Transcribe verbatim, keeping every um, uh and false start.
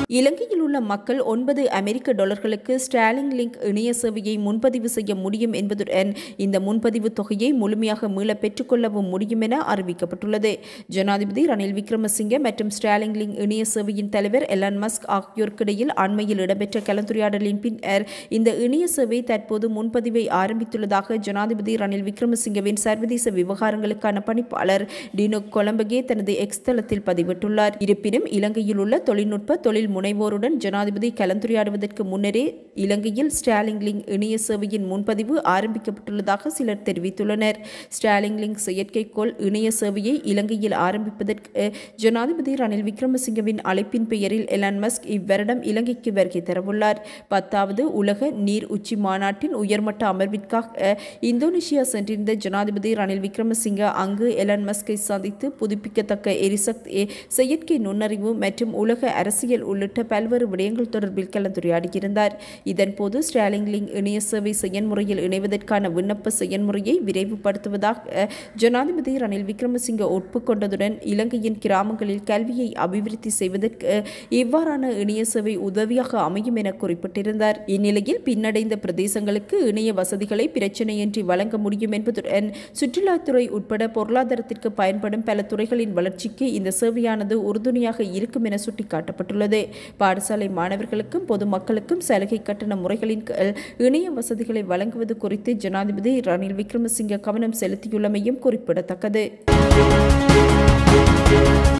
இலங்கையில் உள்ள மக்கள் ஒன்பது அமெரிக்க டாலர்களுக்கு ஸ்டார்லிங் லிங்க் இணைய சேவையை முன்பதிவு செய்ய முடியும் என்பதுடன் இந்த முன்பதிவு தொகையை முழுமையாக மீள பெற்றுக்கொள்ளவும் முடியும் என அறிவிக்கப்பட்டுள்ளது. ஜனாதிபதி ரணில் விக்ரமசிங்கே மற்றும் ஸ்டார்லிங் லிங்க் இணைய சேவையின் தலைவர் எலான் மஸ்க் ஆகியோருக்கிடையில் அண்மையில் இடம்பெற்ற கலந்துரையாடலின் பின்னர் இந்த இணைய சேவை தற்போது முன்பதிவை ஆரம்பித்துள்ளதாக ஜனாதிபதி ரணில் விக்ரமசிங்கவின் சர்வதேச விவகாரங்களுக்கான பணிப்பாளர் டினோ கொலம்பகே தனது எக்ஸ் தளத்தில் பதிவிட்டுள்ளார். இருப்பினும் இலங்கையில் உள்ள தொழில்நுட்ப தொழில் முனைவோருடன் ஜனாதிபதி கலந்துரையாடுவதற்கு முன்னரே இலங்கையில் ஸ்டார்லிங் லிங்க் இணைய சேவையின் முன்பதிவு ஆரம்பிக்கப்பட்டுள்ளதாக சிலர் தெரிவித்துள்ளனர். ஸ்டார்லிங் லிங்க் செயற்கைக்கோள் இணைய சேவையை இலங்கையில் ஆரம்பிப்பதற்கு ஜனாதிபதி ரணில் விக்ரமசிங்கவின் அழைப்பின் பெயரில் எலான் மஸ்க் இவ்வருடம் இலங்கைக்கு வருகை தரவுள்ளார். பத்தாவது உலக நீர் உச்சி மாநாட்டின் உயர்மட்ட அமர்விற்காக இந்தோனேஷியா சென்றிருந்த ஜனாதிபதி ரணில் விக்ரமசிங்க அங்கு எலான் மஸ்கை சந்தித்து புதுப்பிக்கத்தக்க எரிசக்தி, செயற்கை நுண்ணறிவு மற்றும் உலக அரசியல் உள்ளிட்ட பல்வேறு விடயங்கள் தொடர்பில் கலந்துரையாடியிருந்தார். இதன்போது ஸ்டார்லிங் லிங்க் இணைய சேவை செயன்முறையில் இணைவதற்கான விண்ணப்ப செயன்முறையை விரைவுபடுத்துவதாக ஜனாதிபதி ரணில் விக்ரமசிங்க ஒப்புக்கொண்டதுடன் இலங்கையின் கிராமங்களில் கல்வியை அபிவிருத்தி செய்வதற்கு இவ்வாறான இணைய சேவை உதவியாக அமையும் என குறிப்பிட்டிருந்தார். இந்நிலையில் பின்னடைந்த பிரதேசங்களுக்கு இணைய வசதிகளை பிரச்சினையின்றி வழங்க முடியும் என்பதுடன் சுற்றுலாத்துறை உட்பட பொருளாதாரத்திற்கு பயன்படும் பல துறைகளின் வளர்ச்சிக்கு இந்த சேவையானது உறுதுணையாக இருக்கும் என சுட்டிக்காட்டப்பட்டுள்ளது. பாடசாலை மாணவர்களுக்கும் பொதுமக்களுக்கும் சலுகை கட்டண முறைகளின் கீழ் இணைய வசதிகளை வழங்குவது குறித்து ஜனாதிபதி ரணில் விக்ரமசிங்க கவனம் செலுத்தியுள்ளமையும் குறிப்பிடத்தக்கது.